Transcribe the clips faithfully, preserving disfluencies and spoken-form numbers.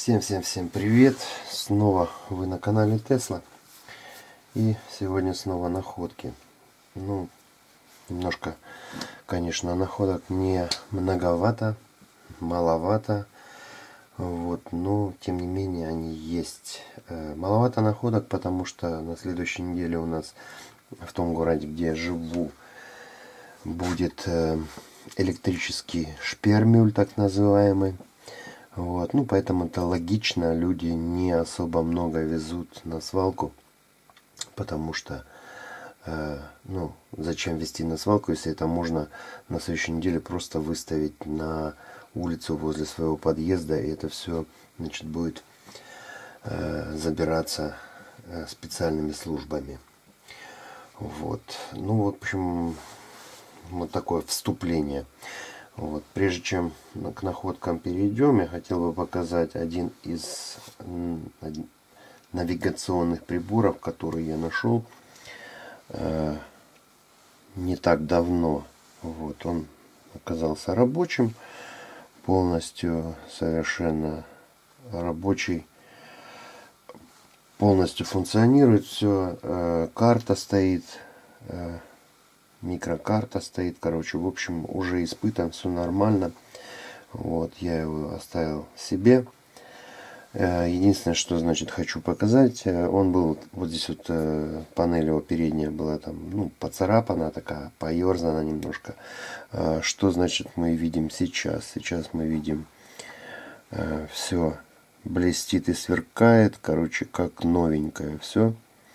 Всем-всем-всем привет! Снова вы на канале Тесла. И сегодня снова находки. Ну, немножко, конечно, находок не многовато, маловато. Вот, но тем не менее они есть. Маловато находок, потому что на следующей неделе у нас в том городе, где я живу, будет электрический шпермюль, так называемый. Вот, ну поэтому это логично, люди не особо много везут на свалку, потому что, э, ну, зачем везти на свалку, если это можно на следующей неделе просто выставить на улицу возле своего подъезда, и это все, значит, будет э, забираться э, специальными службами. Вот, ну, в общем, вот такое вступление. Вот. Прежде чем к находкам перейдем, я хотел бы показать один из навигационных приборов, который я нашел э, не так давно. Вот. Он оказался рабочим, полностью совершенно рабочий, полностью функционирует все. Э, карта стоит. Э, Микрокарта стоит, короче, в общем, уже испытан, все нормально. Вот, я его оставил себе. Единственное, что, значит, хочу показать, он был, вот здесь вот панель его передняя была там, ну, поцарапана такая, поерзана немножко. Что, значит, мы видим сейчас? Сейчас мы видим, все блестит и сверкает, короче, как новенькое все.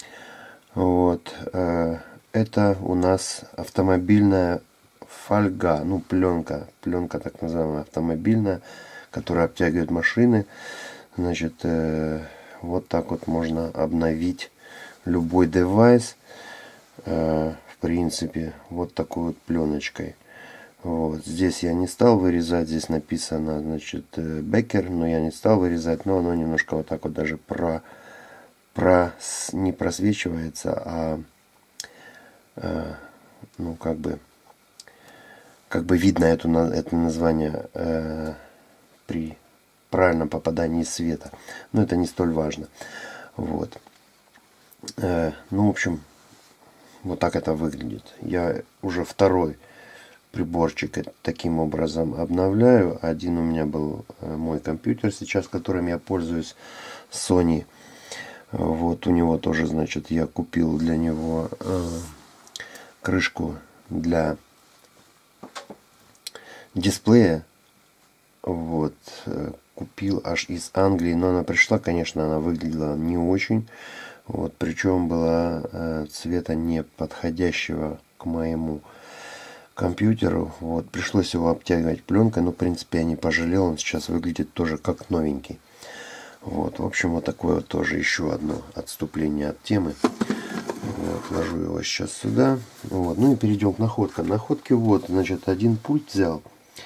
Вот. Это у нас автомобильная фольга, ну пленка, пленка так называемая автомобильная, которая обтягивает машины. Значит, э, вот так вот можно обновить любой девайс, э, в принципе, вот такой вот пленочкой. Вот. Здесь я не стал вырезать, здесь написано, значит, Беккер, но я не стал вырезать, но оно немножко вот так вот даже про, про, не просвечивается, а ну как бы как бы видно эту, это название э, при правильном попадании света, но это не столь важно. Вот. Э, ну в общем, вот так это выглядит. Я уже второй приборчик таким образом обновляю. Один у меня был мой компьютер сейчас, которым я пользуюсь, Sony. Вот у него тоже, значит, я купил для него э, крышку для дисплея. Вот, купил аж из Англии, но она пришла, конечно, она выглядела не очень. Вот, причем была э, цвета не подходящего к моему компьютеру. Вот, пришлось его обтягивать пленкой, но в принципе я не пожалел, он сейчас выглядит тоже как новенький. Вот, в общем, вот такое вот тоже еще одно отступление от темы. Вот, ложу его сейчас сюда. Вот. Ну и перейдем к находкам. Находки вот, значит, один пульт взял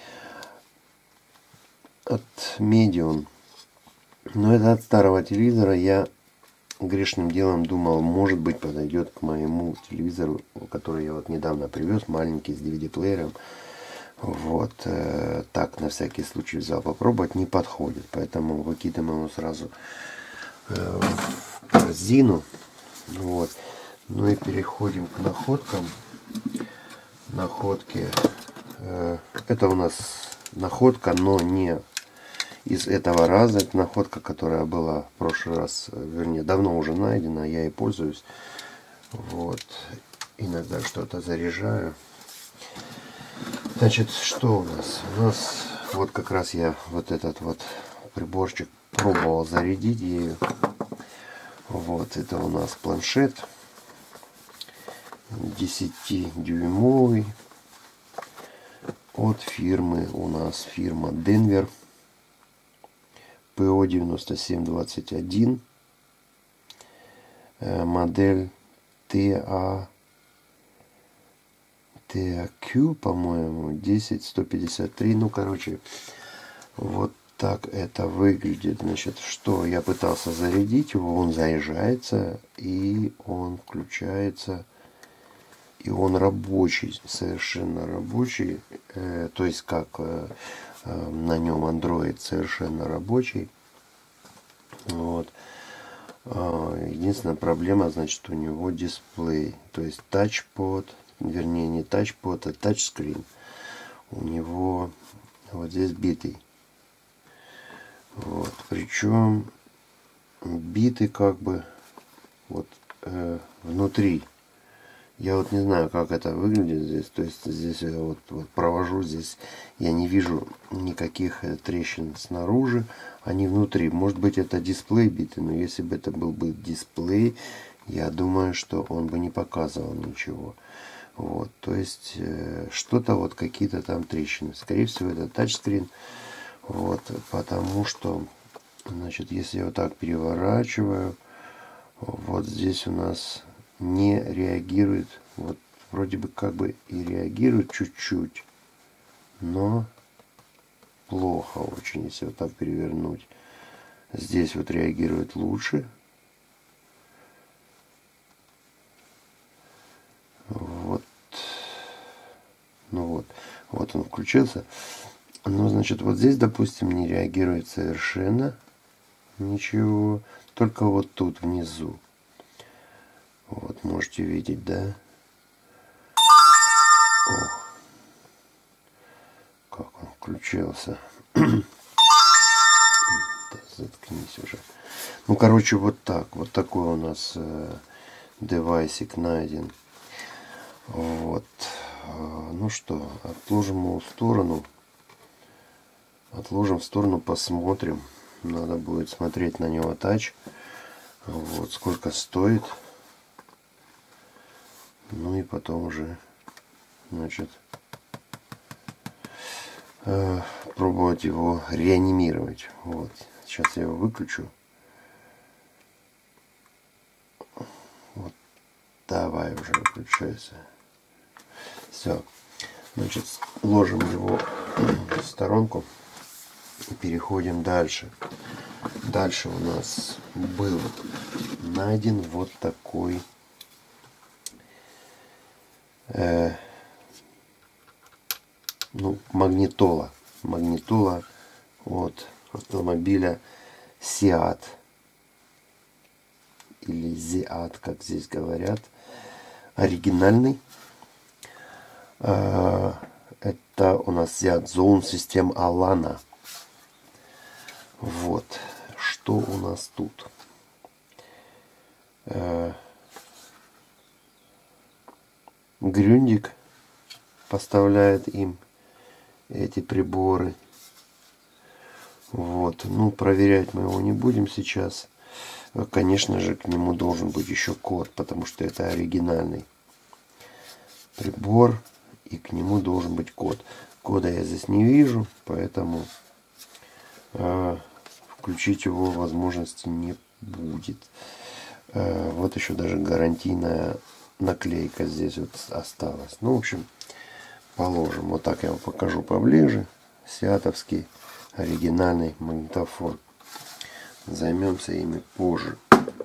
от Medion. Но это от старого телевизора. Я грешным делом думал, может быть, подойдет к моему телевизору, который я вот недавно привез, маленький, с ди ви ди-плеером. Вот, э, так, на всякий случай взял попробовать, не подходит. Поэтому выкидываем его сразу э, в корзину. Вот. Ну и переходим к находкам. Находки. Э, это у нас находка, но не из этого раза. Это находка, которая была в прошлый раз, вернее, давно уже найдена. Я ей пользуюсь. Вот. Иногда что-то заряжаю. Значит, что у нас? У нас вот как раз я вот этот вот приборчик пробовал зарядить ею. Вот, это у нас планшет десятидюймовый от фирмы, у нас фирма Denver, пэ о девяносто семь двадцать один, модель ти эй кью, по-моему, десять сто пятьдесят три. Ну, короче, вот так это выглядит. Значит, что я пытался зарядить его, он заряжается и он включается, и он рабочий, совершенно рабочий. Э, то есть как э, э, на нем Android совершенно рабочий. Вот. Единственная проблема, значит, у него дисплей. То есть тачпод, вернее не тачпод, а тачскрин. У него вот здесь битый. Вот. Причем битый как бы вот э, внутри. Я вот не знаю, как это выглядит здесь. То есть здесь я вот, вот провожу, здесь я не вижу никаких трещин снаружи, они внутри. Может быть, это дисплей битый, но если бы это был бы дисплей, я думаю, что он бы не показывал ничего. Вот, то есть э, что-то вот какие-то там трещины. Скорее всего, это тачскрин. Вот, потому что, значит, если я вот так переворачиваю, вот здесь у нас не реагирует, вот вроде бы как бы и реагирует чуть-чуть, но плохо очень, если вот так перевернуть. Здесь вот реагирует лучше. Вот. Ну вот. Вот он включился. Ну, значит, вот здесь, допустим, не реагирует совершенно ничего. Только вот тут внизу. Вот, можете видеть, да? Ох. Как он включился. Да, заткнись уже. Ну, короче, вот так. Вот такой у нас э, девайсик найден. Вот. Ну что, отложим его в сторону. Отложим в сторону, посмотрим. Надо будет смотреть на него тач. Вот, сколько стоит. Ну и потом уже, значит, э, пробовать его реанимировать. Вот. Сейчас я его выключу. Вот. Давай уже выключайся. Все. Значит, ложим его в сторонку и переходим дальше. Дальше у нас был найден вот такой э, ну, магнитола. Магнитола от автомобиля Seat. Или Seat, как здесь говорят. Оригинальный. Э, это у нас Seat Zone System Alana. Вот. Что у нас тут? Э, Грюндик поставляет им эти приборы. Вот. Ну, проверять мы его не будем сейчас. Конечно же, к нему должен быть еще код, потому что это оригинальный прибор, и к нему должен быть код. Кода я здесь не вижу, поэтому э, включить его возможности не будет. Э, вот еще даже гарантийная наклейка здесь вот осталась. Ну, в общем, положим. Вот так я вам покажу поближе. Сиатовский оригинальный магнитофон. Займемся ими позже.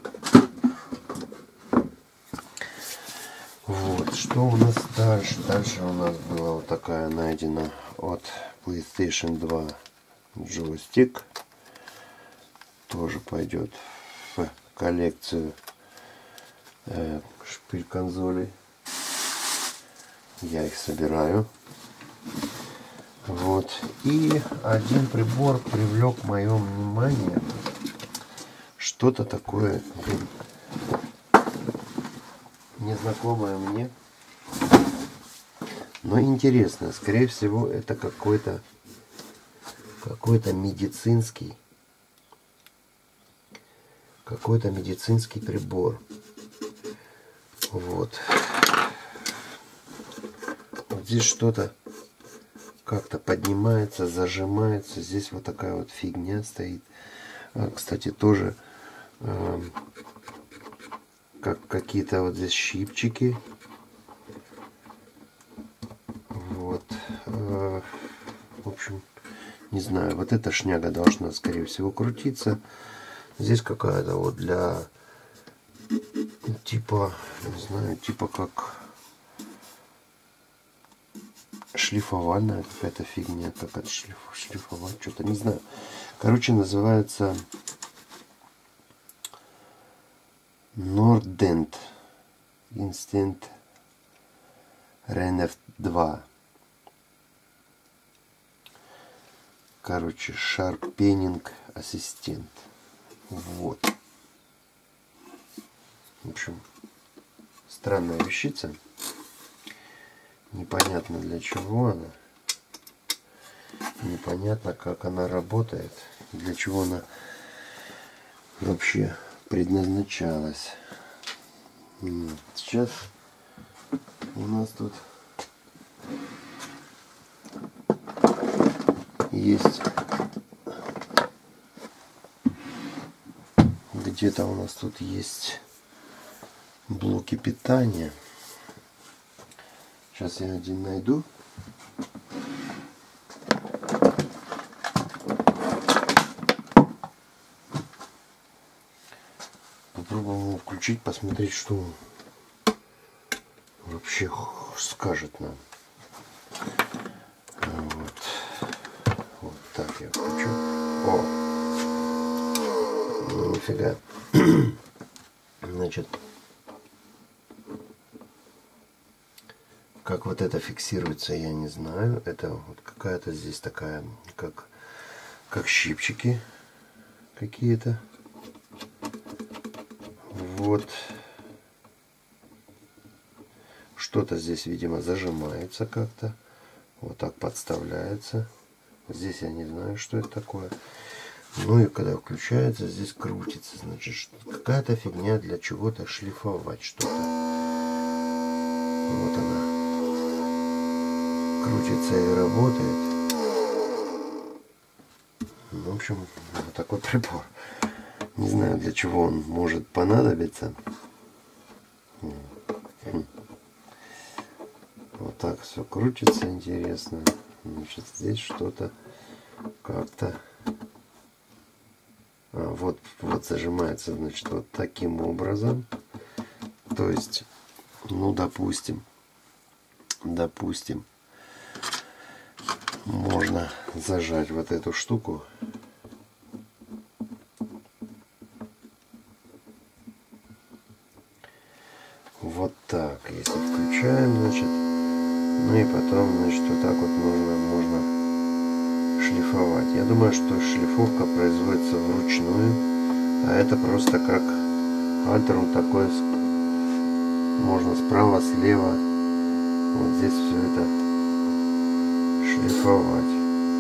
Вот, что у нас дальше? Дальше у нас была вот такая найдена от PlayStation два джойстик. Тоже пойдет в коллекцию э, шпиль консолей. Я их собираю. Вот. И один прибор привлек мое внимание. Что-то такое незнакомое мне, но интересно. Скорее всего, это какой-то какой-то медицинский какой-то медицинский прибор. Вот. Вот здесь что-то как-то поднимается, зажимается. Здесь вот такая вот фигня стоит. Кстати, тоже э, как какие-то вот здесь щипчики. Вот. Э, в общем, не знаю. Вот эта шняга должна, скорее всего, крутиться. Здесь какая-то вот для типа, не знаю, типа как шлифовальная какая-то фигня. Как это шлиф, шлифовать, что-то не знаю. Короче, называется Nordent Instant Renef два. Короче, Sharpening ассистент. Вот. В общем, странная вещица. Непонятно для чего она. Непонятно, как она работает. Для чего она вообще предназначалась. Сейчас у нас тут есть где-то у нас тут есть блоки питания. Сейчас я один найду. Попробуем его включить, посмотреть, что он вообще скажет нам. Вот, вот так я включу. О, ну нифига. Значит, как вот это фиксируется, я не знаю. Это вот какая-то здесь такая, как, как щипчики какие-то. Вот. Что-то здесь, видимо, зажимается как-то. Вот так подставляется. Здесь я не знаю, что это такое. Ну и когда включается, здесь крутится. Значит, какая-то фигня для чего-то шлифовать что-то. Вот она. Крутится и работает. В общем, вот такой прибор. Не знаю, для чего он может понадобиться. Вот так все крутится, интересно. Значит, здесь что-то как-то... А, вот, вот зажимается, значит, вот таким образом. То есть, ну, допустим, допустим, можно зажать вот эту штуку. Вот так, если включаем, значит, ну и потом, значит, вот так вот нужно, можно шлифовать. Я думаю, что шлифовка производится вручную, а это просто как альтернат такой, можно справа, слева, вот здесь все это шлифовать.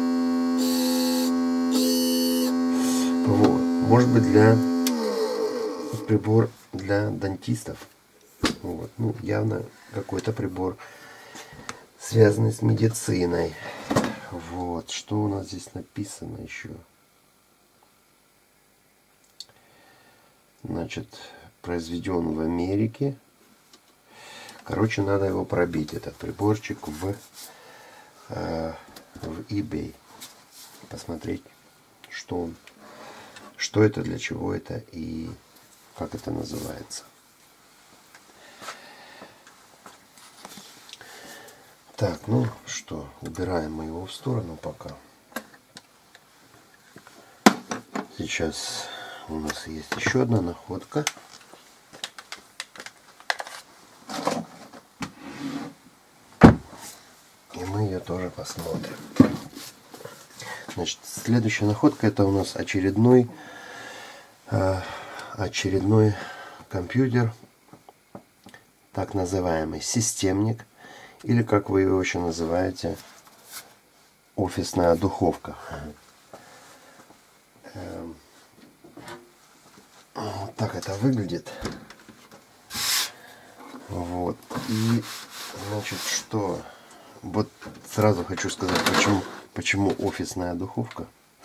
Вот, может быть, для прибор для дантистов. Вот, ну, явно какой-то прибор, связанный с медициной. Вот, что у нас здесь написано еще? Значит, произведен в Америке. Короче, надо его пробить, этот приборчик, в, э, в eBay. Посмотреть, что он, что это, для чего это и как это называется. Так, ну что, убираем мы его в сторону пока. Сейчас у нас есть еще одна находка. И мы ее тоже посмотрим. Значит, следующая находка — это у нас очередной, э, очередной компьютер, так называемый системник. Или, как вы его еще называете, офисная духовка. Вот так это выглядит. Вот. И, значит, что? Вот сразу хочу сказать, почему, почему офисная духовка.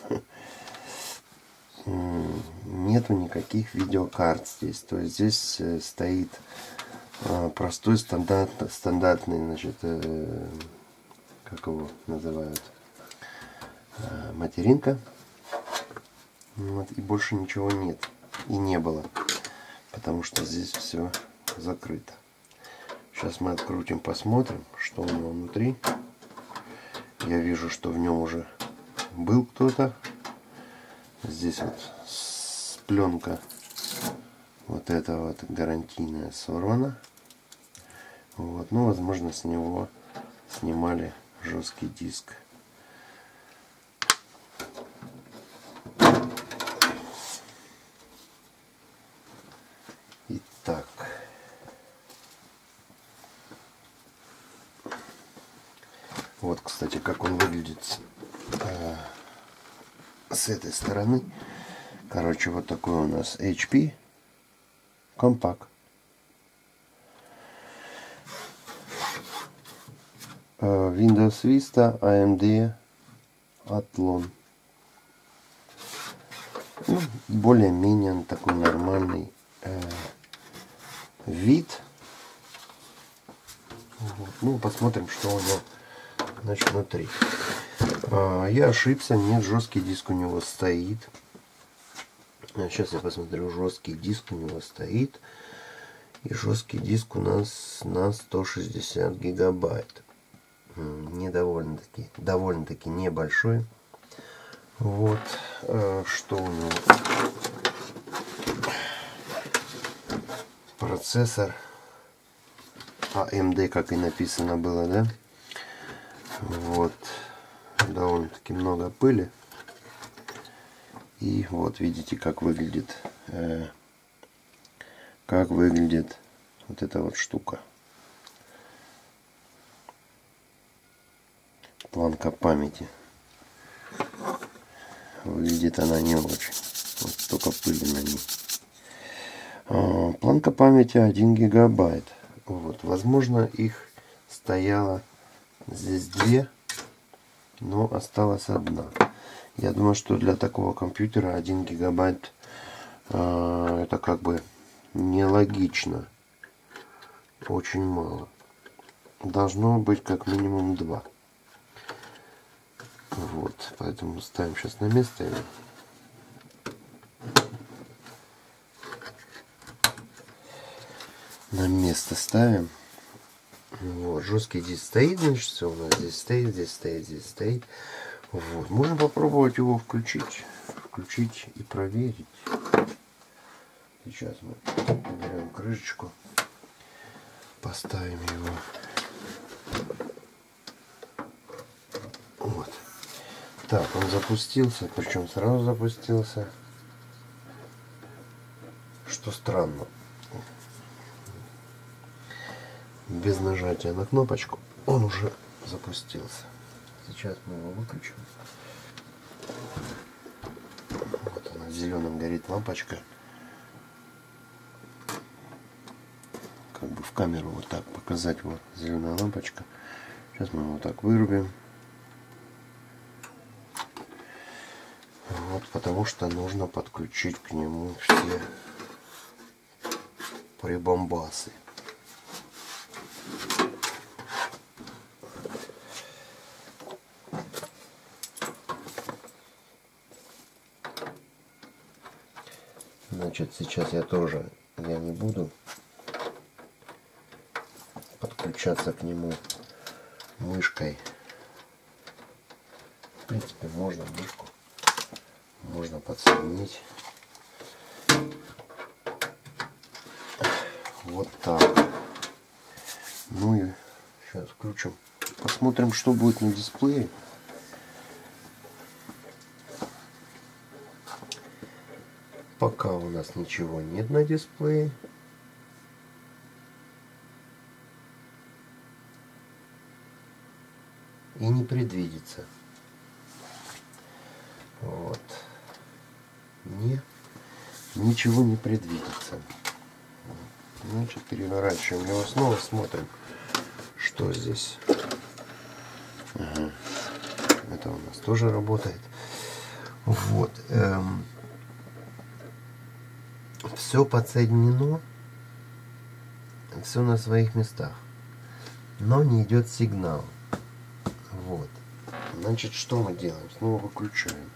Нету никаких видеокарт здесь. То есть здесь стоит простой стандарт, стандартный, значит, э, как его называют, э, материнка. Вот, и больше ничего нет. И не было. Потому что здесь все закрыто. Сейчас мы открутим, посмотрим, что у него внутри. Я вижу, что в нем уже был кто-то. Здесь вот пленка Вот это вот гарантийная сорвана. Вот, ну, возможно, с него снимали жесткий диск. Итак. Вот, кстати, как он выглядит э, с этой стороны. Короче, вот такой у нас эйч пи Compact. Э, Windows Vista эй эм ди Athlon. Ну, более-менее такой нормальный э, вид. Вот. Ну, посмотрим, что у него, значит, внутри. А, я ошибся, нет, жесткий диск у него стоит. А сейчас я посмотрю, жесткий диск у него стоит. И жесткий диск у нас на сто шестьдесят гигабайт. Не довольно-таки, довольно-таки небольшой. Вот, а, что у него? Процессор эй эм ди, как и написано было, да? Вот, довольно-таки много пыли. И вот видите, как выглядит, э, как выглядит вот эта вот штука. Планка памяти. Выглядит она не очень. Вот столько пыли на ней. А, планка памяти один гигабайт. Вот, возможно, их стояло здесь две, но осталась одна. Я думаю, что для такого компьютера один гигабайт э, это как бы нелогично. Очень мало. Должно быть как минимум два. Вот, поэтому ставим сейчас на место его. На место ставим. Вот, жесткий диск стоит, значит, все у нас здесь стоит, здесь стоит, здесь стоит. Вот, можно попробовать его включить, включить и проверить. Сейчас мы уберем крышечку, поставим его. Вот. Так, он запустился, причем сразу запустился, что странно. Без нажатия на кнопочку он уже запустился. Сейчас мы его выключим. Вот она, зеленым горит лампочка. Как бы в камеру вот так показать. Вот зеленая лампочка. Сейчас мы его вот так вырубим. Вот, потому что нужно подключить к нему все прибамбасы. Значит, сейчас я тоже, я не буду подключаться к нему мышкой. В принципе, можно мышку, можно подсоединить. Вот так. Ну и сейчас включим. Посмотрим, что будет на дисплее. Пока у нас ничего нет на дисплее. И не предвидится. Вот. Не, ничего не предвидится. Значит, переворачиваем его снова, смотрим, что здесь. Ага. Это у нас тоже работает. Вот. Эм. Все подсоединено, все на своих местах, но не идет сигнал. Вот. Значит, что мы делаем? Снова выключаем.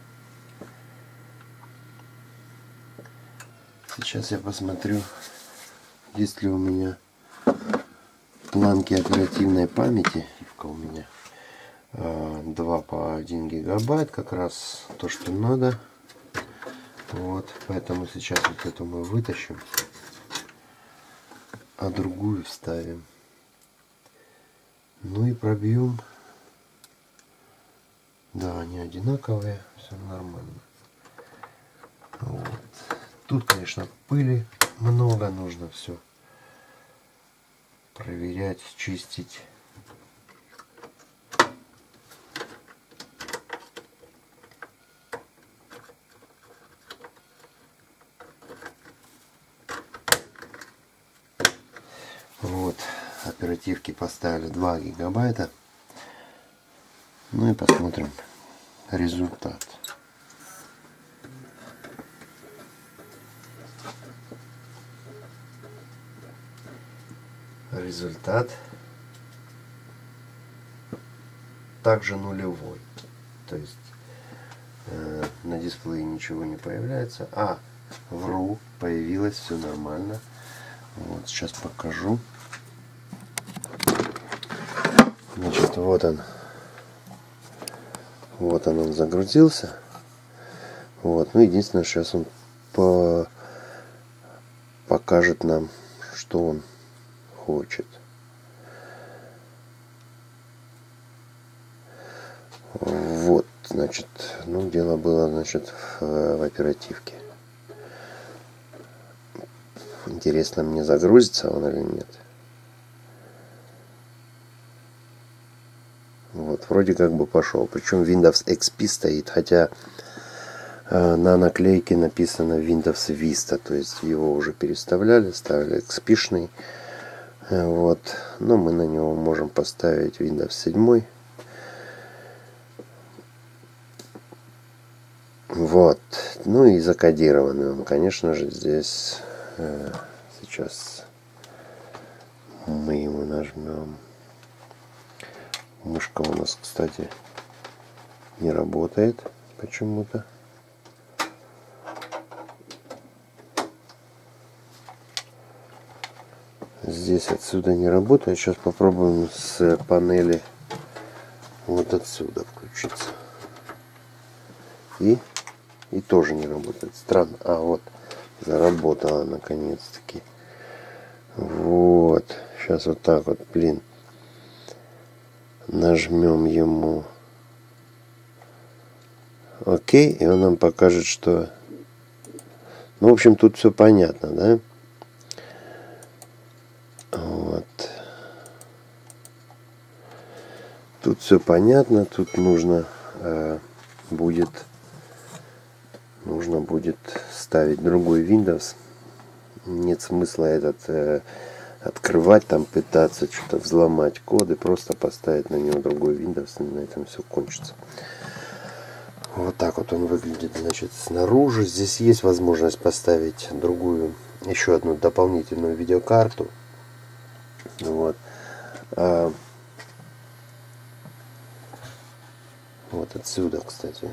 Сейчас я посмотрю, есть ли у меня планки оперативной памяти. У меня два по один гигабайт, как раз то, что надо. Вот, поэтому сейчас вот эту мы вытащим, а другую вставим. Ну и пробьем. Да, они одинаковые, все нормально. Вот. Тут, конечно, пыли много, нужно все проверять, чистить. Вот, оперативки поставили два гигабайта. Ну и посмотрим результат. Результат также нулевой. То есть э, на дисплее ничего не появляется. А, вру, появилось, все нормально. Вот, сейчас покажу. Значит, вот он. Вот он, он загрузился. Вот, ну единственное, сейчас он по... покажет нам, что он хочет. Вот, значит, ну дело было, значит, в, в оперативке. Интересно, мне загрузится он или нет. Вот, вроде как бы пошел. Причем Windows икс пи стоит, хотя э, на наклейке написано Windows Vista. То есть его уже переставляли, ставили икс пи-шный. Э, вот. Но мы на него можем поставить Windows семь. Вот. Ну и закодированный он, конечно же, здесь. Э, сейчас мы ему нажмем. Мышка у нас, кстати, не работает почему-то. Здесь отсюда не работает. Сейчас попробуем с панели вот отсюда включиться. И, и тоже не работает. Странно. А, вот, заработала наконец-таки. Вот. Сейчас вот так вот, блин. Нажмем ему окей, и он нам покажет, что... Ну, в общем, тут все понятно, да? Вот. Тут все понятно, тут нужно э, будет нужно будет ставить другой Windows. Нет смысла этот э, открывать, там пытаться что-то взломать коды, просто поставить на него другой Windows, и на этом все кончится. Вот так вот он выглядит, значит, снаружи. Здесь есть возможность поставить другую, еще одну дополнительную видеокарту. Вот. А, вот отсюда, кстати,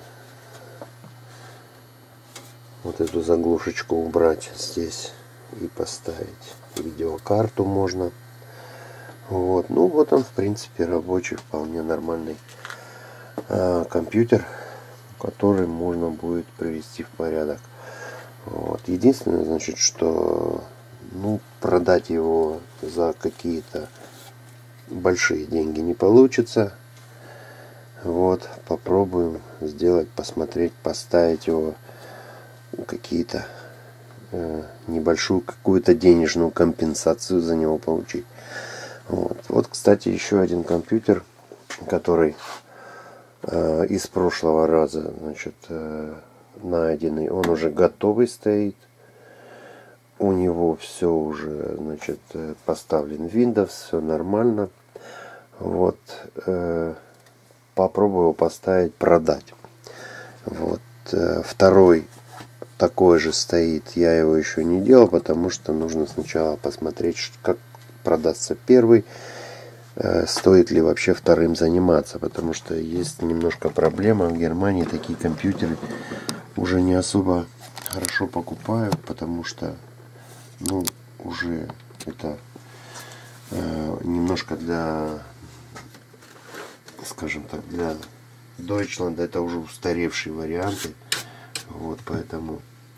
вот эту заглушечку убрать здесь и поставить видеокарту можно. Вот. Ну вот он, в принципе, рабочий, вполне нормальный а, компьютер, который можно будет привести в порядок. Вот. Единственное, значит, что ну, продать его за какие-то большие деньги не получится. Вот, попробуем сделать, посмотреть, поставить его какие-то э, небольшую какую-то денежную компенсацию за него получить. Вот, вот, кстати, еще один компьютер, который э, из прошлого раза, значит, э, найденный, он уже готовый стоит. У него все уже, значит, поставлен Windows, все нормально. Вот, э, попробую его поставить, продать. Вот, э, второй такой же стоит, я его еще не делал, потому что нужно сначала посмотреть, как продастся первый, э, стоит ли вообще вторым заниматься, потому что есть немножко проблема. В Германии такие компьютеры уже не особо хорошо покупают, потому что ну, уже это э, немножко для, скажем так, для Deutschland это уже устаревшие варианты. Вот, поэтому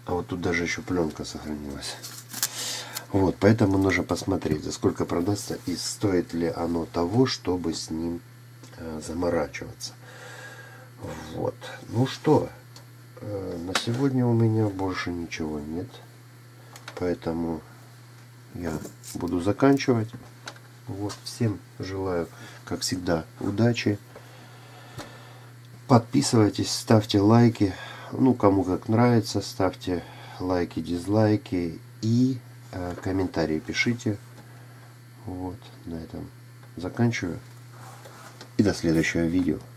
А вот тут даже еще пленка сохранилась. Вот, поэтому нужно посмотреть, за сколько продастся и стоит ли оно того, чтобы с ним э, заморачиваться. Вот. Ну что, э, на сегодня у меня больше ничего нет. Поэтому я буду заканчивать. Вот, всем желаю, как всегда, удачи. Подписывайтесь, ставьте лайки. Ну, кому как нравится, ставьте лайки, дизлайки и э, комментарии пишите. Вот, на этом заканчиваю. И до следующего видео.